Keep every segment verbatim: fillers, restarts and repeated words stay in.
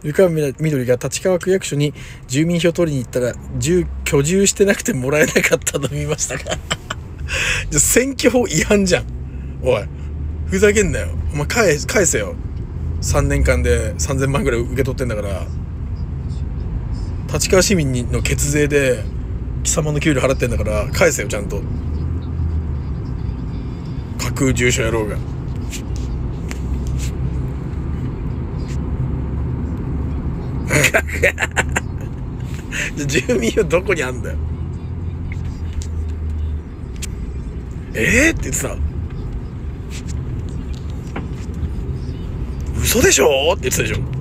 湯川みどりが立川区役所に住民票取りに行ったら住居住してなくてもらえなかったの見ましたか？じゃ選挙法違反じゃん。おいふざけんなよ。お前返返せよ。さんねんかんでさんぜんまんぐらい受け取ってんだから。立川市民の血税で貴様の給料払ってんだから返せよちゃんと。架空住所やろうが。住民票どこにあんだよ。えーって言ってた。嘘でしょって言ってたでしょ。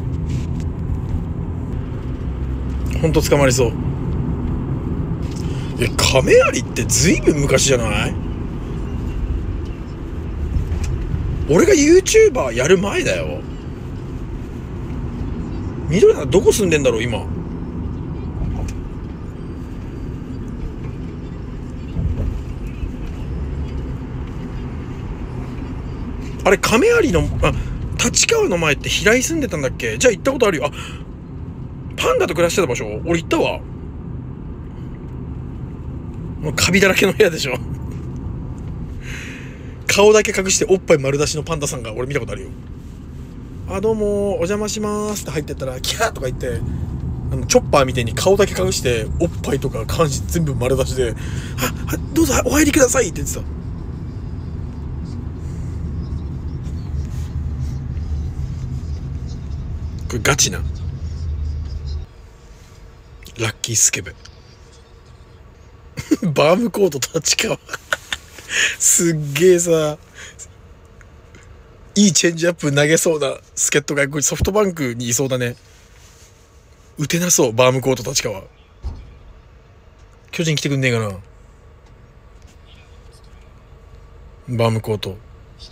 ほんと捕まりそう。え、亀有ってずいぶん昔じゃない？俺が YouTuber やる前だよ。緑さんどこ住んでんだろう今。あれ亀有のあ立川の前って平井住んでたんだっけ？じゃあ行ったことあるよ。あ、パンダと暮らしてた場所俺行ったわ。もうカビだらけの部屋でしょ。顔だけ隠しておっぱい丸出しのパンダさんが俺見たことあるよ。あ、どうもお邪魔しますって入ってったらキャーとか言ってあのチョッパーみたいに顔だけ隠しておっぱいとか下半身全部丸出しで、あ、どうぞお入りくださいって言ってた。これガチなラッキースケベ。バームコート立川。すっげえさ、いいチェンジアップ投げそうな助っ人がこれソフトバンクにいそうだね。打てなそう。バームコート立川。巨人来てくんねえかな。バームコート。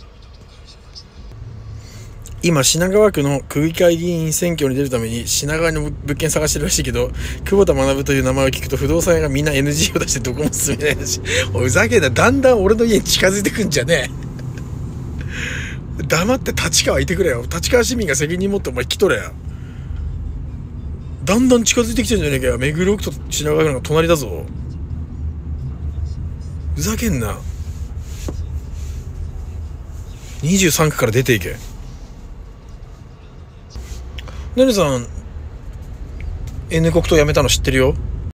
今品川区の区議会議員選挙に出るために品川の物件探してるらしいけど、久保田学という名前を聞くと不動産屋がみんな エヌジー を出してどこも進めないし、おいふざけんな。だんだん俺の家に近づいてくんじゃねえ。黙って立川いてくれよ。立川市民が責任持ってお前来とれや。だんだん近づいてきてんじゃねえかよ。目黒区と品川区なんか隣だぞ。ふざけんな。にじゅうさん区から出ていけ。ねるさん N 国党辞めたの知ってるよ。